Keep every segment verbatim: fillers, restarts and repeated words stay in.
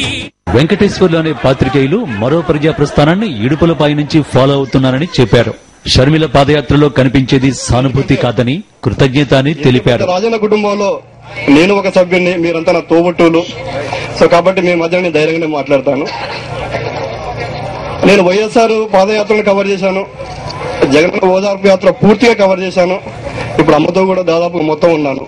వెంకటేశ్వర్లు అనే పాత్రికేయులు మరో ప్రజా ప్రస్థానాన్ని ఇడుపులపై నుంచి ఫాలో అవుతున్నారని చెప్పారు. షర్మిల పాదయాత్రలో కనిపించేది సానుభూతి కాదని కృతజ్ఞత అని తెలిపారు. రాజన్న కుటుంబంలో నేను ఒక సభ్యుడిని, మీరంతా నా తోబుట్టువులు. సో కాబట్టి మీ మధ్య నేను ధైర్యంగానే మాట్లాడతాను. నేను వైఎస్ఆర్ పాదయాత్రను కవర్ చేశాను, జగన్ ఓదార్పు యాత్ర పూర్తిగా కవర్ చేశాను. ఇప్పుడు అమ్మతో కూడా దాదాపు మొత్తం ఉన్నాను.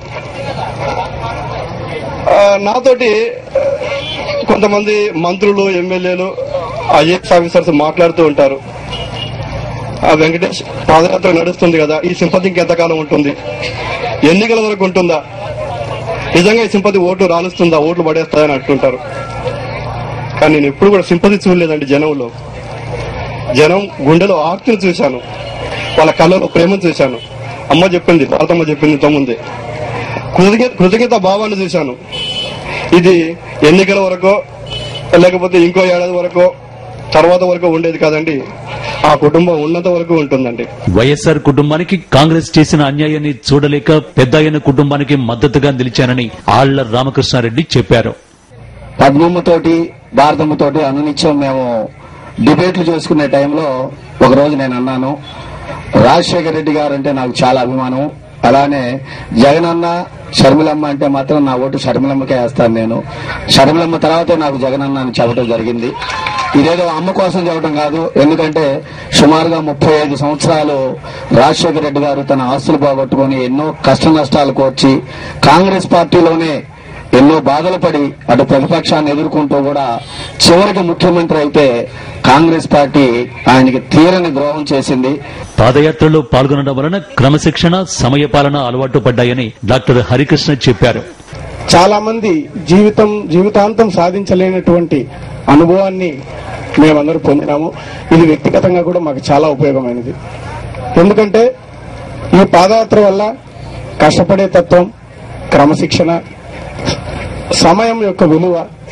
నాతోటి కొంతమంది మంత్రులు, ఎమ్మెల్యేలు, ఐఏఎస్ ఆఫీసర్స్ మాట్లాడుతూ ఉంటారు. ఆ వెంకటేష్ పాదయాత్ర నడుస్తుంది కదా, ఈ సింపతి ఇంకెంతకాలం ఉంటుంది, ఎన్నికల వరకు ఉంటుందా, నిజంగా ఈ సింపతి ఓటు రాలుస్తుందా, ఓట్లు పడేస్తాయని అంటుంటారు. కానీ నేను ఎప్పుడు కూడా సింపతి చూడలేదండి. జనంలో జనం గుండెలో ఆర్తిని చూశాను, వాళ్ళ కళ్ళలో ప్రేమను చూశాను. అమ్మ చెప్పింది, భారతమ్మ చెప్పింది ఇంతకుముందే, కృతజ్ఞత కృతజ్ఞత భావాన్ని చూశాను. ఇది ఎన్నికల వరకు లేకపోతే ఇంకో ఏడాది వరకు తర్వాత వరకు ఉండేది కాదండి, ఆ కుటుంబం ఉన్నంత వరకు ఉంటుందండి. వైఎస్ఆర్ కుటుంబానికి కాంగ్రెస్ చేసిన అన్యాయాన్ని చూడలేక పెద్దయ్యన కుటుంబానికి మద్దతుగా నిలిచానని ఆళ్ల రామకృష్ణారెడ్డి చెప్పారు. పద్మమ్మతోటి భారతమ్మతోటి అనునిత్యం మేము డిబేట్లు చేసుకునే టైంలో ఒకరోజు నేను అన్నాను, రాజశేఖర రెడ్డి గారు అంటే నాకు చాలా అభిమానం, అలానే జగనన్న షర్మిలమ్మ అంటే మాత్రం నా ఓటు షర్మిలమ్మకే వేస్తాను. నేను షర్మిలమ్మ తర్వాతే నాకు జగనన్న అని చెప్పడం జరిగింది. ఇదేదో అమ్మ కోసం చెప్పడం కాదు, ఎందుకంటే సుమారుగా ముప్పై ఐదు సంవత్సరాలు రాజశేఖర రెడ్డి గారు తన ఆస్తులు పోగొట్టుకుని ఎన్నో కష్ట నష్టాలు కోర్చి కాంగ్రెస్ పార్టీలోనే ఎన్నో బాధలు పడి అటు ప్రతిపక్షాన్ని ఎదుర్కొంటూ కూడా చివరికి ముఖ్యమంత్రి అయితే కాంగ్రెస్ పార్టీ ఆయనకి తీరని ద్రోహం చేసింది. పాదయాత్రలో పాల్గొనడం వలన క్రమశిక్షణ, సమయపాలన అలవాటు పడ్డాయని డాక్టర్ హరికృష్ణ చెప్పారు. చాలా మంది జీవితం జీవితాంతం సాధించలేనటువంటి అనుభవాన్ని మేమందరూ పొందినాము. ఇది వ్యక్తిగతంగా కూడా మాకు చాలా ఉపయోగమైనది. ఎందుకంటే ఈ పాదయాత్ర వల్ల కష్టపడే తత్వం, క్రమశిక్షణ, సమయం యొక్క విలువ,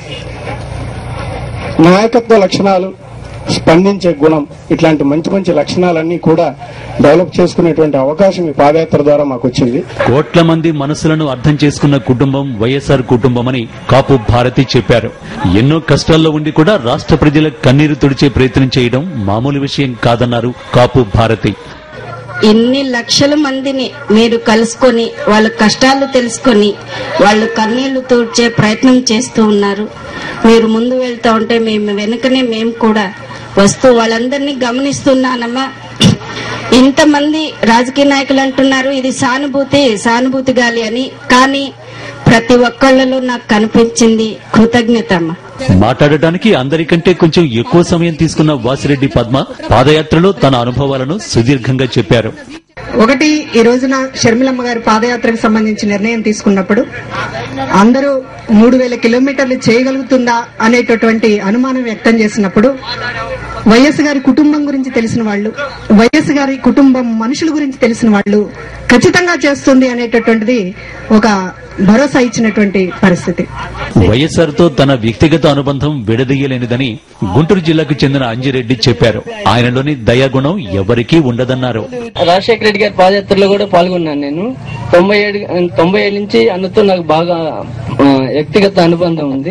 నాయకత్వ లక్షణాలు, స్పందించే గుణం, ఇట్లాంటి మంచి మంచి లక్షణాలన్నీ కూడా డెవలప్ చేసుకునేటువంటి అవకాశం ఈ పాదయాత్ర ద్వారా మాకు వచ్చింది. కోట్ల మంది మనసులను అర్థం చేసుకున్న కుటుంబం వైఎస్ఆర్ కుటుంబమని కాపు భారతి చెప్పారు. ఎన్నో కష్టాల్లో ఉండి కూడా రాష్ట్ర ప్రజల కన్నీరు తుడిచే ప్రయత్నం చేయడం మామూలు విషయం కాదన్నారు కాపు భారతి. ఇన్ని లక్షల మందిని మీరు కలుసుకొని వాళ్ళ కష్టాలు తెలుసుకొని వాళ్ళు కన్నీళ్లు తూడ్చే ప్రయత్నం చేస్తూ ఉన్నారు. మీరు ముందు వెళ్తా ఉంటే మేము వెనుకనే మేము కూడా వస్తూ వాళ్ళందరినీ గమనిస్తున్నానమ్మా. ఇంతమంది రాజకీయ నాయకులు అంటున్నారు ఇది సానుభూతి సానుభూతి గాలి అని, కానీ ప్రతి ఒక్కళ్ళలో నాకు కనిపించింది కృతజ్ఞత అమ్మా. మాట్లాడటానికి అందరికంటే కొంచెం ఎక్కువ సమయం తీసుకున్న వాసిరెడ్డి పద్మ పాదయాత్రలో తన అనుభవాలను సుదీర్ఘంగా చెప్పారు. ఒకటి, ఈ రోజున షర్మిలమ్మ గారి పాదయాత్రకు సంబంధించి నిర్ణయం తీసుకున్నప్పుడు అందరూ మూడు వేల కిలోమీటర్లు చేయగలుగుతుందా అనేటటువంటి అనుమానం వ్యక్తం చేసినప్పుడు వైఎస్ గారి కుటుంబం గురించి తెలిసిన వాళ్ళు, వైఎస్ గారి కుటుంబం మనుషుల గురించి తెలిసిన వాళ్ళు ఖచ్చితంగా చేస్తుంది అనేటటువంటిది ఒక భరోసా ఇచ్చినటువంటి పరిస్థితి. వైఎస్ఆర్ తో తన వ్యక్తిగత అనుబంధం విడదీయలేనిదని గుంటూరు జిల్లాకు చెందిన అంజిరెడ్డి చెప్పారు. ఆయనలోని దయాగుణం ఎవరికీ ఉండదన్నారు. రాజశేఖర రెడ్డి గారి పాదయాత్రలో కూడా పాల్గొన్నాను నేను. తొంభై ఏడు తొంభై ఏడు నుంచి అన్నతో నాకు బాగా వ్యక్తిగత అనుబంధం ఉంది.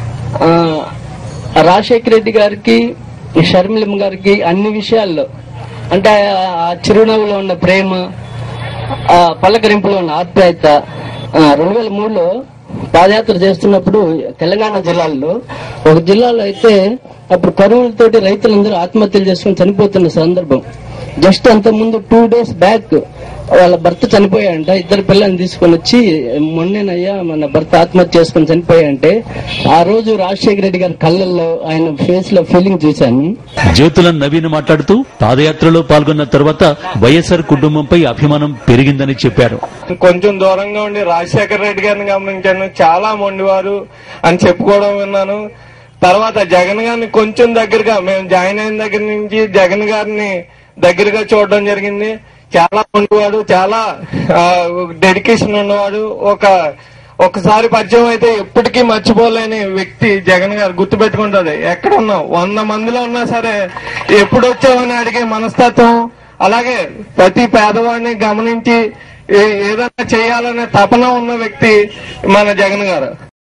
రాజశేఖర రెడ్డి గారికి, షర్మిలమ్మ గారికి అన్ని విషయాల్లో అంటే ఆ చిరునవ్వులో ఉన్న ప్రేమ, ఆ పలకరింపులో ఉన్న ఆప్యాయత. రెండు వేల మూడులో పాదయాత్ర చేస్తున్నప్పుడు తెలంగాణ జిల్లాల్లో ఒక జిల్లాలో అయితే అప్పుడు కరువులతోటి రైతులందరూ ఆత్మహత్యలు చేసుకుని చనిపోతున్న సందర్భం. జస్ట్ అంత ముందు టూ డేస్ బ్యాక్ వాళ్ళ భర్త చనిపోయాయంట. ఇద్దరు పిల్లల్ని తీసుకొని వచ్చి మొన్నేనయ్యా మన భర్త ఆత్మహత్య చేసుకుని చనిపోయాయంటే ఆ రోజు రాజశేఖర రెడ్డి గారి కళ్ళల్లో, ఆయన ఫేస్ లో ఫీలింగ్ చూశాను. జ్యోతుల నవీన్ మాట్లాడుతూ పాదయాత్రలో పాల్గొన్న తర్వాత వైఎస్ఆర్ కుటుంబంపై అభిమానం పెరిగిందని చెప్పారు. కొంచెం దూరంగా ఉండి రాజశేఖర రెడ్డి గారిని గమనించాను, చాలా మొండివారు అని చెప్పుకోవడం విన్నాను. తర్వాత జగన్ గారిని కొంచెం దగ్గరగా, మేము జాయిన్ అయిన దగ్గర నుంచి జగన్ గారిని దగ్గరగా చూడడం జరిగింది. చాలా ఉండేవాడు, చాలా డెడికేషన్ ఉన్నవాడు. ఒక ఒకసారి పరిచయం అయితే ఎప్పటికీ మర్చిపోలేని వ్యక్తి జగన్ గారు. గుర్తుపెట్టుకుంటుంది, ఎక్కడున్నావు, వంద మందిలో ఉన్నా సరే ఎప్పుడు వచ్చావని అడిగే మనస్తత్వం, అలాగే ప్రతి పేదవాడిని గమనించి ఏదైనా చేయాలనే తపన ఉన్న వ్యక్తి మన జగన్ గారు.